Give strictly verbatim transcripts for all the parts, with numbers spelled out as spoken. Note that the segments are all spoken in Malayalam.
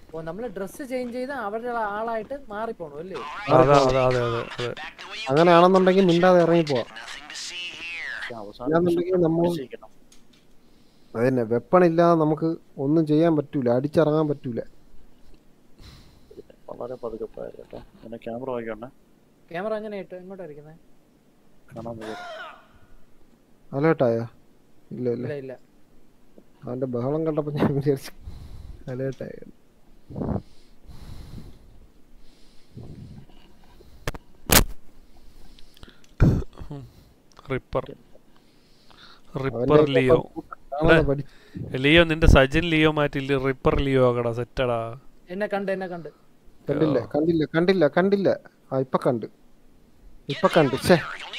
ഓ നമ്മള് ഡ്രസ് ചേഞ്ച് ചെയ്ത് അവരുടെ ആളായിട്ട് മാറിപ്പോണു അല്ലേ? അതെ അതെ അതെ അതെ അതെ. അങ്ങനെയാണെന്നുണ്ടെങ്കിൽ മിണ്ടാതെ ഇറങ്ങി പോവാം. നമ്മൾ അതന്നെ വെപ്പൺ ഇല്ലാതെ നമുക്ക് ഒന്നും ചെയ്യാൻ പറ്റൂല, അടിച്ചിറങ്ങാൻ പറ്റൂല. വളരെ പതുക്കെ പോയാൽ കേട്ടോ. പിന്നെ ക്യാമറ വാങ്ങിക്കോണ്ടേ. ക്യാമറ എങ്ങനെ ഇട്ട് എങ്ങോട്ടാ ഇരിക്കുന്നത്? കാണാൻ പറ്റും. അലേർട്ടായോ? ഇല്ല ഇല്ല ഇല്ല ഇല്ല. അവന്റെ ബഹളം കണ്ടപ്പോ ഞാൻ വിചാരിച്ചു അലേർട്ടായോ. Ripper ripper Leo. ലിയോ നിന്റെ സജിൻ ലിയോ മാറ്റില്ല, റിപ്പർ ലിയോ ആകടാ. സെറ്റടാ. എന്നെ കണ്ട് എന്നെ കണ്ട് കണ്ടില്ല കണ്ടില്ല കണ്ടില്ല കണ്ടില്ല ആ ഇപ്പൊ കണ്ട് ഇപ്പൊ കണ്ട്. ഛേ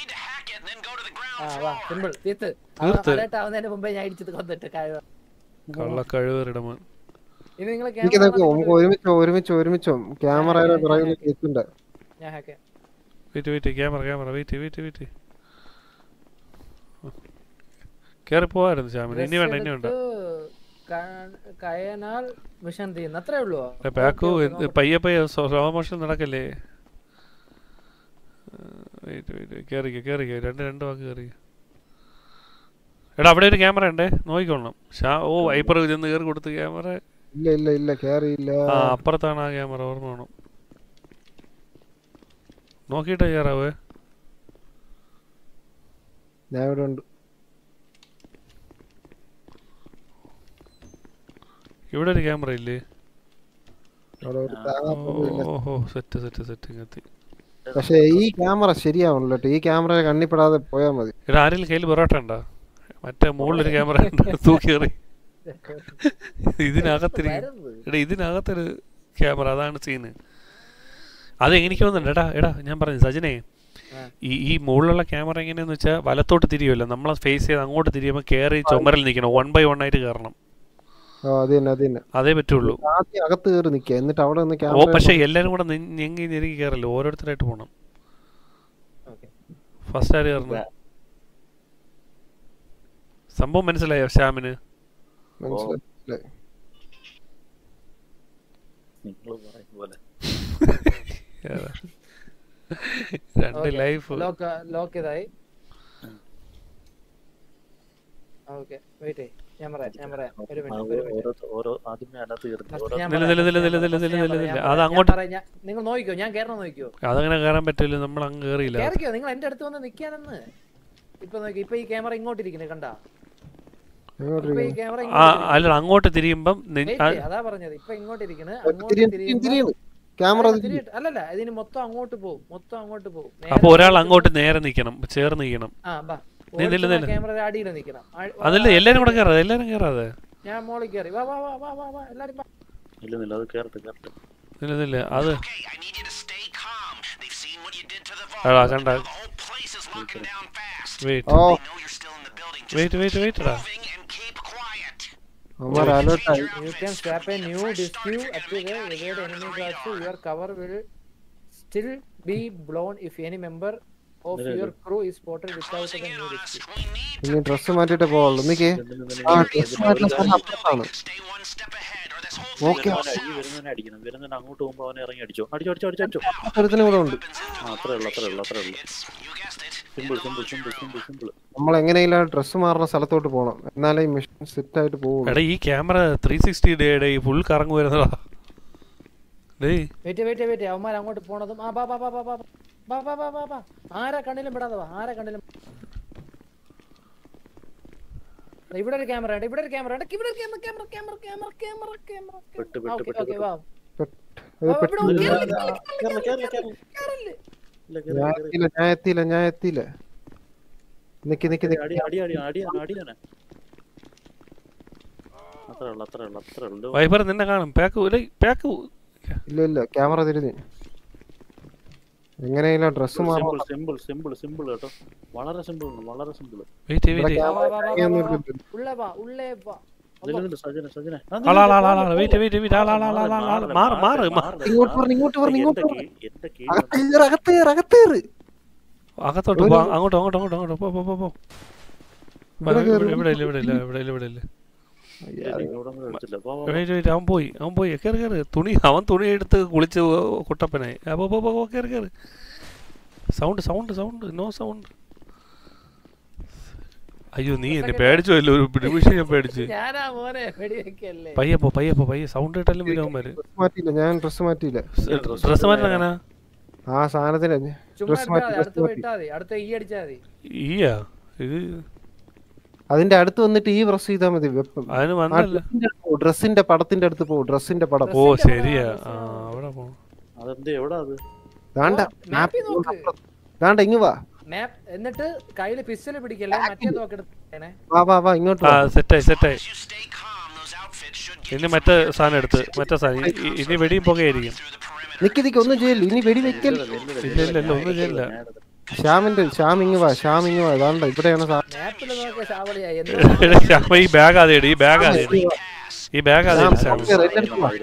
ആ വാ സിമ്പിൾ തീർത്ത്. അലേർട്ട് ആവുന്നതിന് മുമ്പേ ഞാൻ ഇടിച്ചത് കൊന്നിട്ട് കഴിവ് കള്ള കഴിവേറിടമൻ. ഇനി നിങ്ങൾ എനിക്ക് നമുക്ക് ഒരുമിച്ചോ ഒരുമിച്ചോ ഒരുമിച്ചോ ക്യാമറയുടെ പിറകിൽ കേൾക്കുന്നുണ്ട്. ഞാൻ hack wait wait camera camera wait wait wait കേറി പോവായിരുന്നു ശ്യാമിന്. ഇനി വേണ്ട ഇനി വേണ്ട. കയനാൽ മിഷൻ തീർന്നു അത്രേ ഉള്ളൂ. ബാക്കു പയ്യെ പയ്യെ സ്ലോ മോഷൻ നടക്കല്ലേ. വെയിറ്റ് വെയിറ്റ് കേറിക്കോ കേറിക്കോ രണ്ട് രണ്ട് വാക്ക് കേറിക്കോ. എടാ അവിടെ ഒരു ക്യാമറ ഉണ്ടേ, നോക്കിക്കൊള്ളണം. ഷാ ഓ വൈപ്പർ ചെന്ന് കയറി കൊടുത്ത് ക്യാമറ. ഇല്ല ഇല്ല ഇല്ല കേറിയില്ല. ആ അപ്പുറത്താണ് ആ ക്യാമറ, ഓർമ്മ വേണം. നോക്കിയിട്ടേ കയറാവേ. ഞാൻ ഇവിടെ ഉണ്ട്. ഇവിടെ ഒരു ക്യാമറ ഇല്ലേ? ഓഹോ സെറ്റ് സെറ്റ് സെറ്റ് കത്തി. പക്ഷെ ഈ ക്യാമറ ശരിയാവണല്ലോ. ഈ ക്യാമറ കണ്ണിപ്പെടാതെ പോയാ മതി. ഇവിടെ ആരെങ്കിലും കയ്യിൽ പൊറോട്ട ഉണ്ടോ? മറ്റേ മുകളിലൊരു ക്യാമറ ഉണ്ട്, തൂക്കിയേറി. ഇതിനകത്തൊരു എടാ ഇതിനകത്തൊരു ക്യാമറ, അതാണ് സീന്. അത് എനിക്ക് തോന്നുന്നുണ്ട്. എടാ എടാ ഞാൻ പറഞ്ഞു സജിനെ, ഈ ഈ മുകളിലുള്ള ക്യാമറ എങ്ങനെയാന്ന് വെച്ചാൽ വലത്തോട്ട് തിരിയുമല്ലോ. നമ്മളെ ഫേസ് ചെയ്ത് അങ്ങോട്ട് തിരിയുമ്പോൾ കയറി ചുമരിൽ നിൽക്കണം, വൺ ബൈ വൺ ആയിട്ട് കയറണം. അതേ പറ്റുള്ളൂ. അകത്ത് കയറി നിൽക്കുക, എന്നിട്ട് അവിടെ നിന്ന് ഓ പക്ഷെ എല്ലാരും കൂടെ ഞെങ്ങി ഞെരുങ്ങി കയറല്ലോ, ഓരോരുത്തരായിട്ട് പോകണം. ഫസ്റ്റ് ആര് കയറുന്നത്? സംഭവം മനസ്സിലായോ ശ്യാമിന്? രണ്ട് ലൈഫ് ലോക്ക് ഇതായി. ഓക്കേ വെയിറ്റ് ഞാൻ പറയാം ഞാൻ പറയാം ഒരു മിനിറ്റ് ഒരു മിനിറ്റ്. ഓരോ ആദ്യമേ അകത്ത് അത് അങ്ങോട്ട് നിങ്ങൾ നോക്കിക്കോ, ഞാൻ കേറണം നോക്കിക്കോ. അതങ്ങനെ കയറാൻ പറ്റില്ല, നമ്മൾ അങ്ങ് കയറിയില്ല. കേറിക്കോ, നിങ്ങൾ എന്റെ അടുത്ത് വന്ന് നിക്കാനെന്ന്. ഇപ്പൊ നോക്കി, ഇപ്പൊ ഈ ക്യാമറ ഇങ്ങോട്ട് ഇരിക്കുന്നത് കണ്ടാ? അല്ല അങ്ങോട്ട് തിരിയുമ്പം അതാ പറഞ്ഞത്, ഇപ്പൊ ഇങ്ങോട്ട് ഇരിക്കുന്നത്. അങ്ങോട്ട് ക്യാമറ അല്ലല്ല ഇതിന് മൊത്തം അങ്ങോട്ട് പോകും, മൊത്തം അങ്ങോട്ട് പോകും. അപ്പൊ ഒരാൾ അങ്ങോട്ട് നേരെ നിക്കണം, ചേർന്ന് നിക്കണം. അതല്ല എല്ലാരും കൂടെ കയറാതെ, എല്ലാരും കയറാതെ ഞാൻ മോളിൽ കയറി. വാ വാ വാ വാ വാ വാ എല്ലാരും വാ. ഇല്ല അത് കേറട്ടെ കേറട്ടെ. ഇല്ല ഇല്ല അത് എടാ കണ്ട. വെയിറ്റ് വെയിറ്റ് വെയിറ്റ് വെയിറ്റ് എടാ. You can swap a new disk at the evade enemy guards. Your cover will still be blown if any member of your crew is spotted without the new disk. ഇനി ഡ്രസ് മാറ്റിട്ട് പോവുള്ളൂ. നിക്ക് ആ ഡ്രസ് മാറ്റുന്ന സ്ഥലം അപ്പുറത്താണ്. ഓക്കേ അടിക്കണം വരുന്നതിന് അങ്ങോട്ട് പോകുമ്പോൾ അവനെ ഇറങ്ങി അടിച്ചോ അടിച്ചോ അടിച്ചോ അടിച്ചോ. ഒരുത്തനും കൂടെ ഉണ്ട്. ആ അത്രേ ഉള്ളൂ അത്രേ ഉള്ളൂ അത്രേ ഉള്ളൂ. Simple simple simple simple simple. നമ്മൾ എങ്ങനെയെങ്കിലും ഡ്രസ് മാറുന്ന സ്ഥലത്തോട്ട് പോകണം, എന്നാലേ ഈ മിഷൻ സെറ്റ് ആയിട്ട് പോകും. എടാ ഈ ക്യാമറ ത്രീ സിക്സ്റ്റി ഡേ ഫുൾ കറങ്ങു വരുന്നതാ. ഡേയ് വെയിറ്റ് വെയിറ്റ് വെയിറ്റ് അവന്മാർ അങ്ങോട്ട് പോണതും ആ ബാ ബാ ബാ ബാ ബാ ബാ ബാ ബാ ബാ ബാ ആരെ കണ്ണിലും പെടാതെ വാ, ആരെ കണ്ണിലും. ഇവിടെ ഒരു ക്യാമറ ഉണ്ട്, ഇവിടെ ഒരു ക്യാമറ ഉണ്ട്, ഇവിടെ ഒരു camera camera camera camera camera camera. Okay okay വാ. ഞാൻ എത്തിയില്ല ഞാൻ എത്തിയില്ല. നിക്ക് നിക്ക് അടി അടി അടി അടി അടിയാണ്. അത്രേ ഉള്ളൂ അത്രേ ഉള്ളൂ അത്രേ ഉള്ളൂ. വൈപ്പർ നിന്നെ കാണും. പാക്ക് പാക്ക് ഇല്ല ഇല്ല ക്യാമറ തിരിഞ്ഞ് എങ്ങനെയെങ്കിലും ഡ്രസ് മാറും. സിമ്പിൾ സിമ്പിൾ സിമ്പിൾ കേട്ടോ, വളരെ സിമ്പിൾ വളരെ സിമ്പിൾ. വെയിറ്റ് വെയിറ്റ് ഉള്ളേ വാ ഉള്ളേ വാ. Sajana Sajana wait wait wait മാറ് മാറ് ഇങ്ങോട്ട് വരണം ഇങ്ങോട്ട് വരണം ഇങ്ങോട്ട് അകത്തേറ് അകത്തേറ് അകത്തേറ് അകത്തോട്ട് പോ. അങ്ങോട്ടോ അങ്ങോട്ടോ അങ്ങോട്ടോ അങ്ങോട്ടോ പോ പോ പോ. ഇവിടെ ഇല്ല ഇവിടെ ഇല്ല ഇവിടെ ഇല്ല ഇവിടെ ഇല്ല. അവൻ പോയി അവൻ പോയി കയറി കയറി തുണി അവൻ തുണി എടുത്ത് കുളിച്ച് കുട്ടപ്പനായി അപ്പൊ കയറി കയറി sound sound sound no sound. അയ്യോ നീ എന്നെ പേടിച്ചല്ലോ ഒരു നിമിഷം ഞാൻ പേടിച്ച്. പയ്യപ്പോ പയ്യപ്പോ പയ്യ സൗണ്ട് കേട്ടാലും വരും. ഞാൻ ഡ്രസ് മാറ്റിയില്ല. ഡ്രസ് മാറ്റാൻ അങ്ങനെ ആ സാധനത്തിന് ഈയാ ഇത് അതിന്റെ അടുത്ത് വന്നിട്ട് ഈ പ്രസ് ചെയ്താൽ മതി. അതിന് വന്നല്ല ഡ്രസ്സിന്റെ പടത്തിന്റെ അടുത്ത് പോ. ഡ്രസ്സിന്റെ പടം. ഓ ശരിയാ അവിടെ പോ. ഇങ്ങ് വാ. എന്നിട്ട് കയ്യില് പിസ്റ്റൽ പിടിക്കല്ലേ മറ്റേ നോക്കെടുത്തേനെ. വാ വാ വാ ഇങ്ങോട്ട്. ആ സെറ്റായി സെറ്റായി. ഇനി മറ്റേ സാധനം എടുത്ത് മറ്റേ സാധനം ഇനി വെടിയും പുകയായിരിക്കും. നിക്ക് നിക്ക് ഒന്നും ചെയ്യില്ല. ഇനി വെടി വെക്കൽ. ഇല്ല ഇല്ല ഇല്ല ഒന്നും ചെയ്യില്ല. ശ്യാമിന്റെ ശ്യാം ഇങ്ങ് വാ. ശ്യാം ഇങ്ങ് വാ. ഇതാണ്ട ഇവിടെയാണ് ശ്യാമ ഈ ബാഗ് ആദ്യം ഇട്. ഈ ബാഗ് ആദ്യം ഇട്. ഈ ബാഗ് ആദ്യം എന്റെ അടുത്ത് വാ.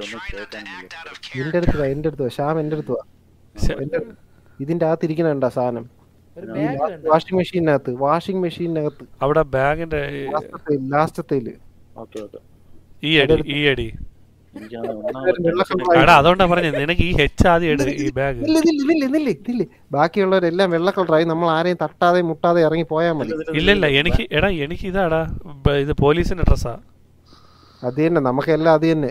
എന്റെ അടുത്ത് വാ. ശ്യാം എന്റെ അടുത്ത് വാ. ഇതിന്റെ അകത്ത് ഇരിക്കണ സാധനം വാഷിംഗ് മെഷീനകത്ത്. വാഷിംഗ് മെഷീനകത്ത് അവിടെ ബാഗിന്റെ ലാസ്റ്റത്തേല് ഈ അടി ഈ അടി അതുകൊണ്ടാ പറഞ്ഞത് നിനക്ക് ഈ ഹെച്ച് ആദ്യം ഇട്. ഈ ബാഗ് ബാക്കിയുള്ളവരെല്ലാം വെള്ള കളറായി. നമ്മൾ ആരെയും തട്ടാതെ മുട്ടാതെ ഇറങ്ങി പോയാൽ മതി. ഇല്ലല്ല എനിക്ക് എടാ എനിക്ക് ഇതാടാ ഇത് പോലീസിന്റെ ഡ്രസ്സാ. അത് തന്നെ നമുക്കെല്ലാം അത് തന്നെ.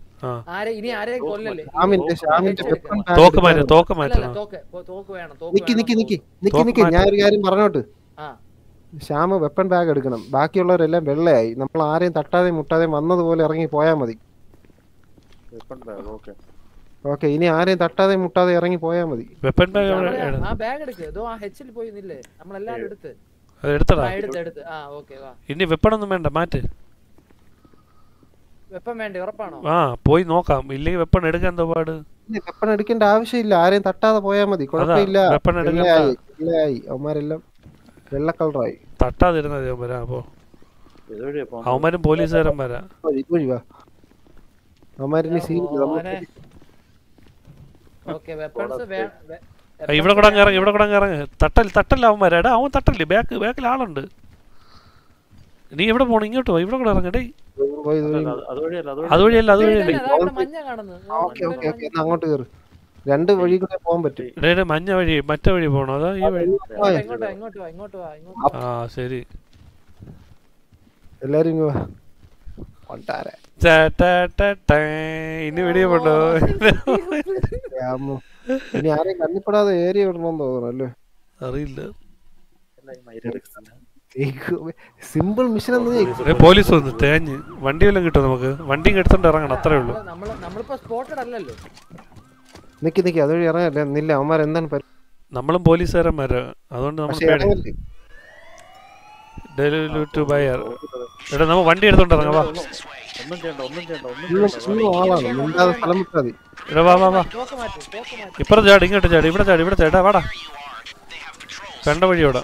ഞാനൊരു കാര്യം പറഞ്ഞോട്ട്. ശ്യാമ വെപ്പൺ ബാഗ് എടുക്കണം. ബാക്കിയുള്ളവരെല്ലാം വെള്ളയായി. നമ്മൾ ആരെയും തട്ടാതെ മുട്ടാതെ വന്നതുപോലെ ഇറങ്ങി പോയാ മതി. ഓക്കെ ഇനി ആരെയും തട്ടാതെ മുട്ടാതെ ഇറങ്ങി പോയാ മതി. വെപ്പൺ ബാഗ് ഇനി വെപ്പണൊന്നും വേണ്ട മാറ്റ്. ആ പോയി നോക്കാം. ഇല്ലെങ്കിൽ വെപ്പൺ എടുക്കാൻ എന്തോ പാട്. വെപ്പൺ എടുക്കേണ്ട ആവശ്യമില്ല. ആരെയും തട്ടാതെ പോയാ മതി. കുഴപ്പമില്ല. അവന്മാരെല്ലാം വെള്ള കളറായി. തട്ടാതിരുന്നത് വരാ. അപ്പൊ അവന്മാരും പോലീസുകാരൻ വരാ. അവന്മാരിനി ഇവിടെ കൂടെ ഇറങ്ങി ഇവിടെ കൂടെ ഇറങ്ങി. തട്ടൽ തട്ടല്ല അവന്മാരാ. എടാ അവൻ തട്ടല്ലേ. ബാക്ക് ബാക്കിൽ ആളുണ്ട്. നീ എവിടെ പോണ? ഇങ്ങോട്ട് പോ. ഇവിടെ കൂടെ ഇറങ്ങടേ. അതുവഴിയല്ല അതുവഴിയല്ല അങ്ങോട്ട് കയറി. രണ്ട് വഴി കൂടെ പോകാൻ പറ്റും. മഞ്ഞ വഴി മറ്റേ വഴി പോണോ അതോ ഈ വഴി? ആ ശരി എല്ലാരും ഇനി വെടിയ പോണ്ടോ? ഇനി ആരെയും കണ്ണിപ്പെടാതെ ഏരിയ വിടണമെന്ന് തോന്നുന്നു അല്ലേ? അറിയില്ല. Simple mission. പോലീസ് വന്നു തേഞ്ഞ്. വണ്ടി വല്ലതും കിട്ടും നമുക്ക്? വണ്ടിയും എടുത്തോണ്ട് ഇറങ്ങണം. അത്രേ ഉള്ളൂ. നിക്ക് നിക്ക് അതുവഴി ഇറങ്ങല്ല. അവന്മാർ എന്താണ് നമ്മളും പോലീസുകാരന്മാരാ. അതുകൊണ്ട് നമ്മൾ എടാ നമ്മ വണ്ടി എടുത്തോണ്ട് ഇറങ്ങാം. വാ വാ വാ വാ. ഇപ്പുറത്ത് ചാടി ഇങ്ങോട്ട് ചാടി. ഇവിടെ ചാടി ഇവിടെ ചേട്ടാ വാടാ. കണ്ട വഴിയോടാ.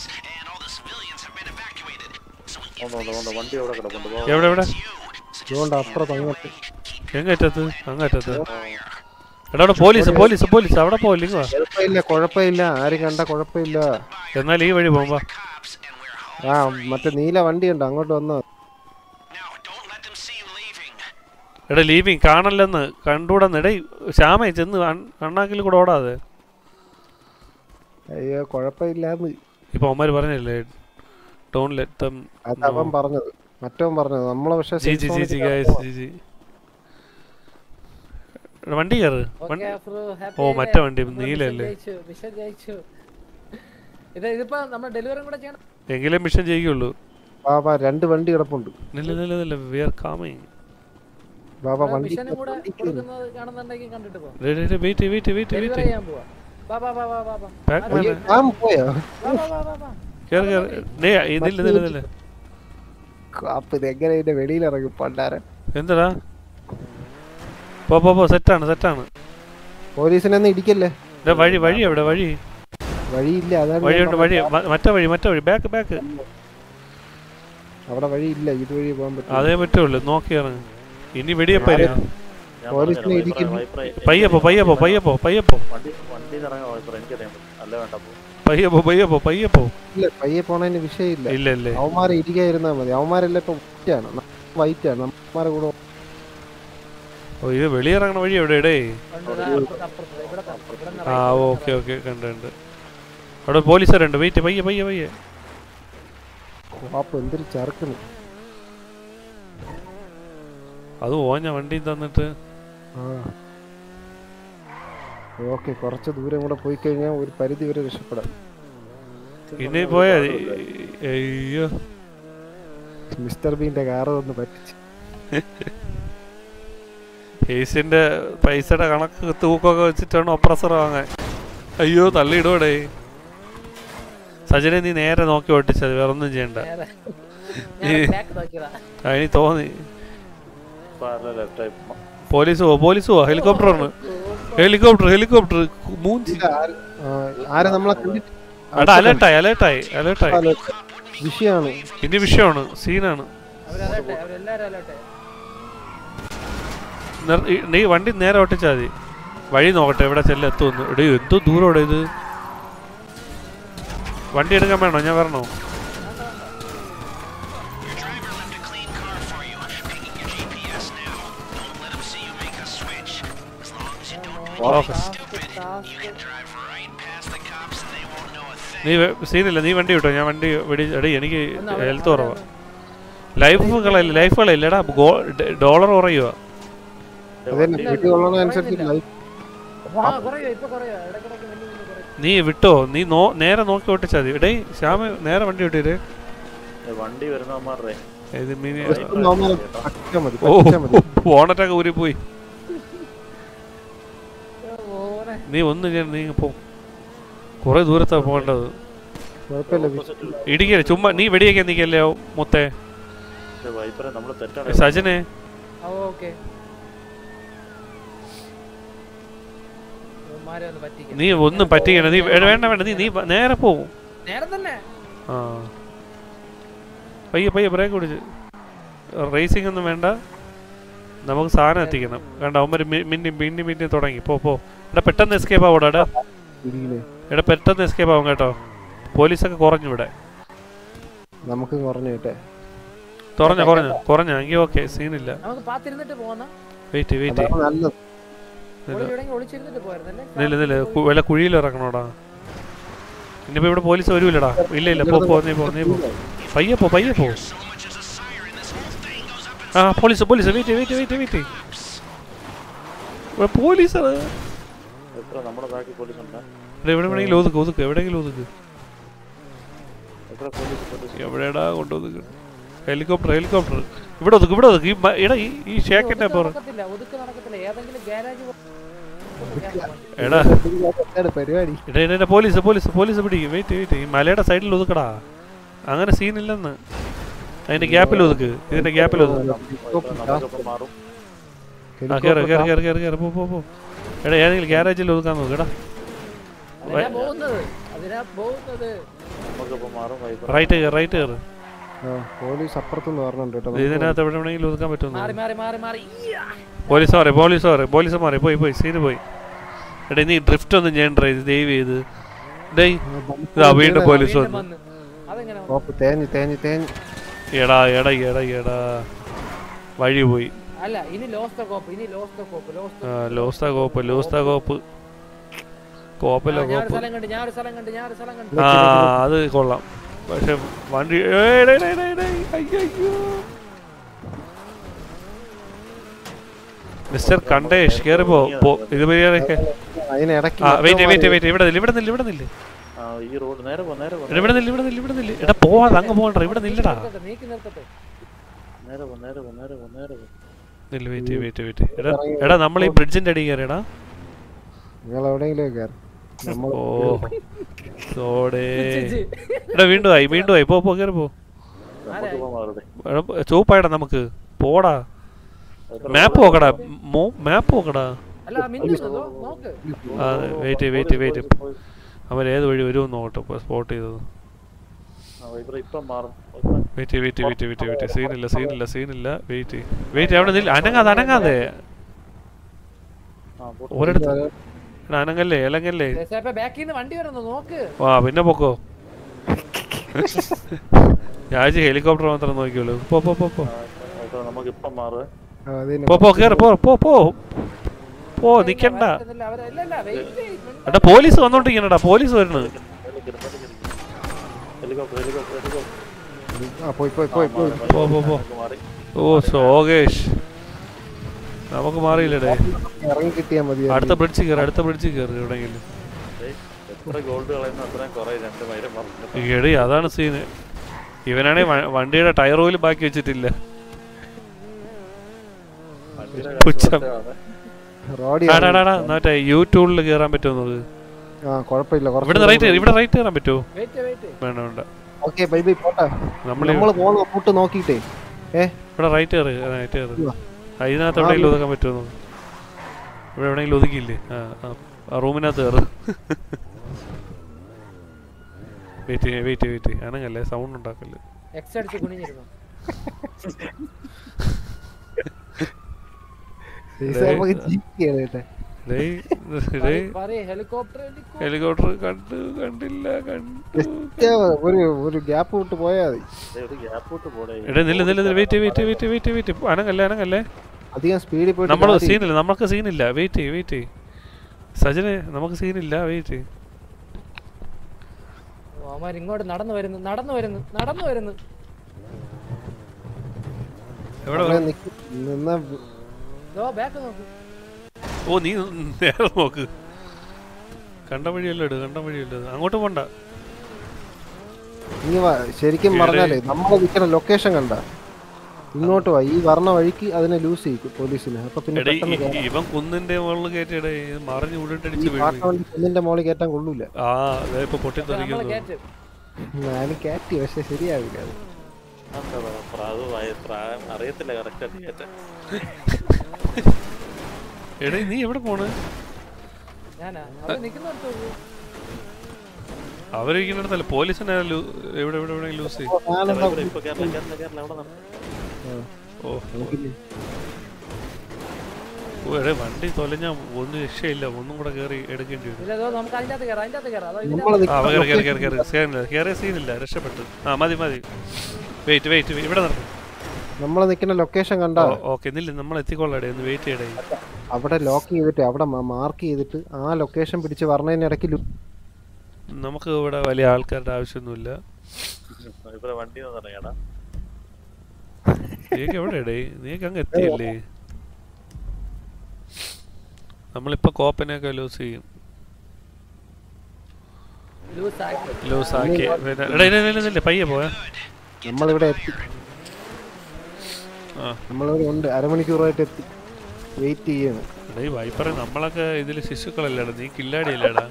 എവിടെ എവിടെ എങ്ങറ്റത്ത് അങ്ങറ്റത്ത്? എടാ അവിടെ പോലീസ് പോലീസ് പോലീസ് അവിടെ പോയില്ല. കുഴപ്പമില്ല കുഴപ്പമില്ല. ആരും കണ്ട കുഴപ്പമില്ല. എന്നാൽ ഈ വഴി പോകുമ്പോ ആ മറ്റേ നീല വണ്ടി ഉണ്ട്. അങ്ങോട്ട് വന്നോ. എടാ ലീവിങ് കാണല്ലെന്ന് കണ്ടൂടെന്ന്. എടേ ശ്യാമേ ചെന്ന് അണ്ണാക്കിൽ കൂടെ ഓടാതെ. അയ്യോ കുഴപ്പമില്ലാന്ന് ഇപ്പൊ അവന്മാര് പറഞ്ഞല്ലേ ഡോണ്ട് ലെറ്റ് ദം. അതവൻ പറഞ്ഞത് മറ്റവൻ പറഞ്ഞത്. നമ്മളെ പക്ഷേ വണ്ടി കയറ്. ഓ മറ്റേ വണ്ടി നീലല്ലേ. എങ്കിലും മിഷൻ ചെയ്യുള്ളൂ. രണ്ട് വണ്ടി കിടപ്പുണ്ട്. We are coming. വെളിയിലിറങ്ങി പണ്ടാരൻ. എന്താ പോ പോ സെറ്റാണ് സെറ്റാണ്. പോലീസിനൊന്നും ഇടിക്കല്ലേ. വഴി വഴി എവിടെ? വഴി വഴിയില്ല. വഴിയുണ്ട് വഴി. മറ്റേ വഴി മറ്റേ വഴി ബാക്ക് ബാക്ക്. അവിടെ വഴിയില്ല. ഇത് വഴി പോകാൻ പറ്റും. അതേ പറ്റുള്ളൂ. നോക്കിയാണ്. ഇനി വെടിയപ്പോ പോലീസിനെ ഇടിക്കുന്നു. പയ്യപ്പോ പയ്യപ്പോ പയ്യപ്പോ പയ്യപ്പോ പയ്യപ്പോ പയ്യപ്പോ പയ്യപ്പോ. ഇല്ല പയ്യെ പോണതിന് വിഷയമില്ല. ഇല്ല ഇല്ല അവന്മാരെ ഇരിക്കാതിരുന്നാ മതി. അവന്മാരെല്ലാം ഇപ്പൊ വൈറ്റ് ആണ് നമ്മടെ കൂടെ. ഓ ഇത് വെളിയിറങ്ങണ വഴി എവിടെ ഇടേ? ആ ഓക്കെ ഓക്കെ കണ്ട് കണ്ട്. അവിടെ പോലീസുകാരുണ്ട്. വെയിറ്റ് പയ്യെ പയ്യെ പയ്യെ. അപ്പൊ എന്തൊരു ചെറുക്കുന്നു. അത് ഓഞ്ഞ വണ്ടി തന്നിട്ട്. ഓക്കെ കുറച്ച് ദൂരം കൂടെ പോയി കഴിഞ്ഞാൽ ഒരു പരിധി വരെ രക്ഷപ്പെടാം. ഇനി പോയാ അയ്യോ മിസ്റ്റർ ബീന്റെ കാറ് ഒന്ന് പറ്റിച്ച്. ഹേസിന്റെ പൈസയുടെ കണക്ക് തൂക്കൊക്കെ വെച്ചിട്ടാണ് ഒപ്രസർ വാങ്ങാൻ. അയ്യോ തള്ളിയിടോടെ. സജനെ നീ നേരെ നോക്കി ഓട്ടിച്ചത്, വേറെ ഒന്നും ചെയ്യണ്ട. അതിന് തോന്നി പോലീസ് പോ പോലീസ് പോവാ. ഹെലികോപ്റ്ററാണ്. ഹെലികോപ്റ്റർ ഹെലികോപ്റ്റർ മൂഞ്ചി. എടാ അലേർട്ടായി അലേർട്ടായി അലേർട്ടായി. വിഷയമാണ് ഇനി വിഷയമാണ്, സീനാണ്. നീ വണ്ടി നേരെ ഓട്ടിച്ചാൽ മതി. വഴി നോക്കട്ടെ എവിടെ ചെല്ല എത്തുമെന്ന്. എടേ എന്തോ ദൂരോടെ ഇത്. വണ്ടി എടുക്കാൻ വേണോ? ഞാൻ വരണോ? നീ സീനില്ല, നീ വണ്ടി വിട്ടോ. ഞാൻ വണ്ടി വെടി. എടേ എനിക്ക് ഹെൽത്ത് കുറവാ. ലൈഫുകളല്ല ലൈഫുകളില്ലടാ, ഡോളർ കുറയുക. നീ വിട്ടോ, നീ നോ നേരെ നോക്കി ഓട്ടിച്ചാ മതി. ഇടേ ശ്യാമ നേരെ വണ്ടി വിട്ടേ. ഓണറ്റൊക്കെ ഊരി പോയി. നീ ഒന്നും ചെയ്യാൻ നീ പോ. കൊറേ ദൂരത്താ പോകേണ്ടത്. ഇടിക്കല്ലേ ചുമ്മാ. നീ വെടിയൊക്കെ നിക്കല്ലേ മുത്തേ. സജനെ നീ ഒന്നും പറ്റിക്കണ. നീ വേണ്ട വേണ്ട നീ നീ നേരെ പോവും. ആ പയ്യെ പയ്യെ ബ്രേക്ക് പിടിച്ച്. റേസിംഗ് ഒന്നും വേണ്ട, നമുക്ക് സാധനം എത്തിക്കണം. വേണ്ട അവന്മാർ മിന്നി മിന്നി മിന്നി തുടങ്ങി. പോ പോ. എടാ പെട്ടെന്ന് എസ്കേപ്പ് ആവൂടാ. എടാ എടാ പെട്ടെന്ന് എസ്കേപ്പ് ആവും കേട്ടോ. പോലീസൊക്കെ കുറഞ്ഞു ഇവിടെ. നമുക്ക് കുറഞ്ഞു കേട്ടെ. കുറഞ്ഞ കുറഞ്ഞ കുറഞ്ഞ എങ്കിൽ ഓക്കെ, സീനില്ല. വെയിറ്റ് വെയിറ്റ് നില്ല നില്ല. വല്ല കുഴിയിൽ ഇറങ്ങണോടാ. ഇനിയിപ്പോ ഇവിടെ പോലീസ് വരൂലടാ. ഇല്ല ഇല്ല പോ പോ നീ പോ നീ പോ. പയ്യെ പോ പയ്യെ പോ. ആ police police wait wait wait wait. പോലീസാണ് എവിടെ വേണമെങ്കിലും ഒതുക്ക് ഒതുക്ക് എവിടെയെങ്കിലും ഒതുക്ക്. എവിടെയാടാ കൊണ്ടുവന്ന്. ഹെലികോപ്റ്റർ ഹെലികോപ്റ്റർ ഇവിടെ ഒതുക്ക് ഇവിടെ ഒതുക്ക്. എടാ ഈ ഷേക്കിന്റെ പോറ. എടാ എടാ പോലീസ് പോലീസ് പോലീസ് പിടിക്കും. Wait wait. ഈ മലയുടെ സൈഡിൽ ഒതുക്കടാ. അങ്ങനെ സീനില്ലെന്ന്. അതിന്റെ ഗ്യാപ്പിൽ ഒതുക്ക്. ഇതിന്റെ ഗ്യാപ്പിൽ ഒതുക്ക്. ആ കയറി കയറി കയറി കയറി കയറി പോ പോ. എടാ ഏതെങ്കിലും ഗ്യാരേജിൽ ഒതുക്കാൻ നോക്ക്. എടാ റൈറ്റ് കയറി റൈറ്റ് കയറി. ഇതിനകത്ത് എവിടെ വേണമെങ്കിലും ഒതുക്കാൻ പറ്റുന്നു. പോലീസ് മാറി പോലീസ് മാറി പോലീസ് മാറി പോയി പോയി സീന് പോയി. എടാ നീ ഡ്രിഫ്റ്റ് ഒന്നും ചെയ്യണ്ട. ഇത് ദയവ് ചെയ്ത്. ഇതാ വീണ്ടും പോലീസ് വന്നു. എടാ എടാ എടാ എടാ വഴി പോയി. ലോസ്ത കോപ്പ് ലോസ്ത കോപ്പ് കോപ്പല്ല കോപ്പ്. ആ അത് കൊള്ളാം. പക്ഷെ വണ്ടി മിസ്റ്റർ കണ്ടേഷ് കേറി പോ. ഇത് വെയിറ്റ് വെയിറ്റ് വെയിറ്റ്. ഇവിടെ നില്ല ഇവിടെ നില്ല ഇവിടെ നില്ല ഇവിടെ നില്ല ഇവിടെ നില്ല ഇവിടെ നില്ല. എടാ പോവാതെ അങ്ങ് പോകണ്ട. ഇവിടെ നില്ലടാ. നില്ല വെയിറ്റ് വെയിറ്റ് വെയിറ്റ്. എടാ എടാ നമ്മൾ ഈ ബ്രിഡ്ജിന്റെ അടി കയറിയടാ. എടാ വീണ്ടും ആയി വീണ്ടും ആയി. പോ പോ കയറി പോ. ചുവപ്പായിടാ നമുക്ക് പോടാ. മാപ്പ് നോക്കടാ. മാപ്പ് നോക്കടാ. Wait wait wait. അവൻ ഏത് വഴി വരുമെന്ന് നോക്കട്ടെ. സ്പോട്ട് ചെയ്തത്. Wait wait wait wait wait. സീനില്ല സീനില്ല സീനില്ല. Wait wait. അവിടെ നില്ല. അനങ്ങാതെ അനങ്ങാതെ ഒരിടത്ത് അനങ്ങല്ലേ ഇലങ്ങല്ലേ. ആ പിന്നെ പൊക്കോ. ഞാൻ ഹെലികോപ്റ്റർ മാത്രം നോക്കിയോളൂ. പോ പോ പോ പോ. നമുക്ക് ഇപ്പം മാറുക. പോ പോ കേറ് പോ പോ പോ പോ നിക്കണ്ട. എടാ പോലീസ് വന്നോണ്ടിരിക്കണടാ, പോലീസ് വരണു. ഓ സോകേഷ് നമുക്ക് മാറിയില്ലടേ. അടുത്ത ബ്രിഡ്ജ് കയറി, അടുത്ത ബ്രിഡ്ജ് കയറി എവിടെയെങ്കിലും. എടി അതാണ് സീന്. ഇവനാണെ വണ്ടിയുടെ ടയർ ഓയിൽ ബാക്കി വെച്ചിട്ടില്ല. മറ്റേ യൂട്യൂബിൽ കേറാൻ പറ്റുമോ? ഇവിടെ റൈറ്റ് ഇവിടെ റൈറ്റ് കയറാൻ പറ്റുമോ? വേണ്ട വേണ്ട, നോക്കിട്ടേ ഇവിടെ റൈറ്റ് കയറി റൈറ്റ് കയറി. അതിനകത്ത് എവിടെയെങ്കിലും ഒതുക്കാൻ പറ്റുമോ? ഇവിടെ എവിടെയെങ്കിലും ഒതുക്കിയില്ലേ? ആ ആ റൂമിനകത്ത് കയറ്. വെയിറ്റ് വെയിറ്റ് വെയിറ്റ് അനങ്ങല്ലേ, സൗണ്ട് ഉണ്ടാക്കല്ലേ. ഹെലികോപ്റ്റർ കണ്ടു കണ്ടില്ല ഒരു ഗ്യാപ്പ് വിട്ട് പോയാ മതി. എടേ നില്ല നില്ല wait wait wait wait wait അനങ്ങല്ലേ അനങ്ങല്ലേ. അധികം സ്പീഡിൽ പോയി നമ്മൾ സീനില്ല, നമുക്ക് സീനില്ല. വെയിറ്റ് വെയിറ്റ് സജനെ, നമുക്ക് സീനില്ല. വെയിറ്റ് ഇങ്ങോട്ട് നടന്നു വരുന്നു നടന്നു വരുന്നു നടന്നു വരുന്നു. ഓ നീ നേരെ നോക്ക്. കണ്ട വഴിയല്ലോ ഇട്, കണ്ട വഴിയല്ലോ. അങ്ങോട്ട് പോണ്ട. ശരിക്കും പറഞ്ഞാലേ നമ്മള് നിൽക്കുന്ന ലൊക്കേഷൻ കണ്ട ഇങ്ങോട്ട് പോയി ഈ പറഞ്ഞ വഴിക്ക് അതിനെ ലൂസ് ചെയ്യും പോലീസിന്. അപ്പൊ പിന്നെ ഇവൻ കുന്നിന്റെ മുകളിൽ കയറ്റിയുടെ മറിഞ്ഞു ഉരുട്ടടിച്ച് കുന്നിന്റെ മുകളിൽ കയറ്റാൻ കൊള്ളൂല. ആ ഇപ്പൊ പൊട്ടിത്തെറിക്കുന്നു. ഞാനും കയറ്റി, പക്ഷെ ശരിയാവില്ല. അറിയത്തില്ല കറക്റ്റ്. എടേ നീ എവിടെ പോണ്? അവരിക്കുന്നിടത്തല്ല, പോലീസിനെ എവിടെ എവിടെ എവിടെ ലൂസ് ചെയ്യും. ഓ എടേ വണ്ടി തൊലഞ്ഞാ ഒന്നും രക്ഷയില്ല, ഒന്നും കൂടെ കേറി എടുക്കേണ്ടി വരും. കേറിയ സീനില്ല, രക്ഷപ്പെട്ടു. ആ മതി മതി. വെയിറ്റ് വെയിറ്റ് ഇവിടെ നടക്കും. നമ്മള് നിക്കുന്ന ലൊക്കേഷൻ കണ്ടോ? ഓക്കെ നില്ല, നമ്മൾ എത്തിക്കൊള്ളടേ, ഒന്ന് വെയിറ്റ് ചെയ്യടേ. അവിടെ ലോക്ക് ചെയ്തിട്ട് അവിടെ മാർക്ക് ചെയ്തിട്ട് ആ ലൊക്കേഷൻ പിടിച്ച് പറഞ്ഞതിനിടയ്ക്ക് നമുക്ക് ഇവിടെ വലിയ ആൾക്കാരുടെ ആവശ്യമൊന്നുമില്ല. നീക്ക് എവിടെടേ? നീക്ക് അങ്ങ് എത്തിയില്ലേ? നമ്മളിപ്പോ കോപ്പനെയൊക്കെ ലൂസ് ചെയ്യും. ലൂസ് ആക്കി പയ്യെ പോയാ നമ്മളിവിടെ എത്തി. നമ്മളിവിടെ ഉണ്ട്, അരമണിക്കൂറായിട്ട് എത്തി. വെയിറ്റ് ചെയ്യാണ്. വൈപ്പറ നമ്മളൊക്കെ ഇതില് ശിശുക്കളല്ലേടാ, നീ കില്ലാടിയല്ലേടാ.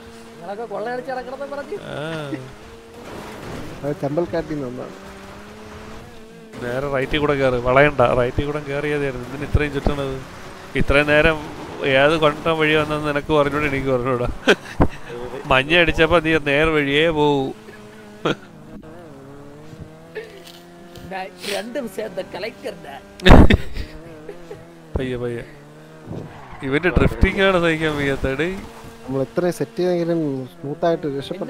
ചമ്പൽക്കാട്ടിൽ നിന്നാണ്. നേരെ റൈറ്റിൽ കൂടെ കയറി, വളയണ്ട. റൈറ്റിൽ കൂടെ കയറിയതായിരുന്നു. ഇതിന് ഇത്രയും ചുറ്റണത്. ഇത്രയും നേരം ഏത് കൊണ്ട വഴി വന്നെന്ന് നിനക്ക് പറഞ്ഞോട് എനിക്ക് പറഞ്ഞൂടാ. മഞ്ഞ അടിച്ചപ്പോ നീ നേർ വഴിയേ പോവൂ. പയ്യ പയ്യ ഇവന്റെ ഡ്രിഫ്റ്റിംഗ് ആണ് സഹിക്കാൻ വയ്യാത്തടി. നമ്മൾ എത്ര സെറ്റ് ചെയ്തെങ്കിലും സ്മൂത്ത് ആയിട്ട് രക്ഷപ്പെട്ടു.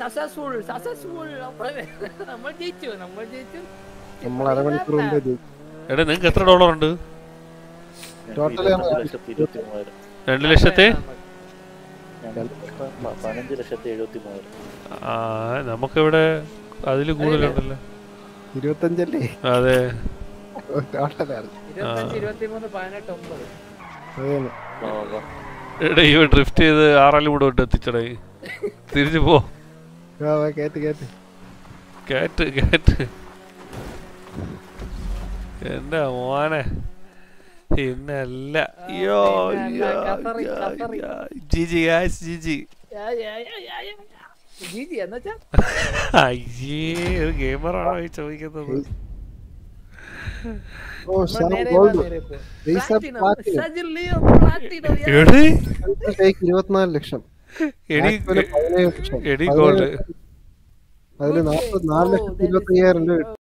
നമ്മൾ അരമണിക്കൂർ മുമ്പേ ജയിച്ചു. എടാ നിങ്ങക്ക് എത്ര ഡോളർ ഉണ്ട്? ടോട്ടൽ രണ്ട് ലക്ഷത്തി പതിനഞ്ച് ലക്ഷത്തി എഴുപത്തി മൂവായിരം. ആ നമുക്കിവിടെ അതില് കൂടുതലുണ്ടല്ലോ. ഇരുപത്തഞ്ചല്ലേ? അതെ എടാ ഇവ ഡ്രിഫ്റ്റ് ചെയ്ത് ആറാലും കൂടെ കൊണ്ട് എത്തിച്ചടേ. തിരിച്ചു പോ. കേറ്റ് കേറ്റ് കേറ്റ് കേറ്റ് എന്റെ മോനെ പിന്നല്ല. അയ്യോ ജിജി ഗായ്സ് ജിജി. അയ്യേ ഒരു ഗെയിമറാണോ ഈ ചോദിക്കുന്നത്? ഇരുപത്തിനാല് ലക്ഷം എടി ഗോൾഡ് അതില് നാല് ലക്ഷത്തി ഇരുപത്തി അയ്യായിരം രൂപ.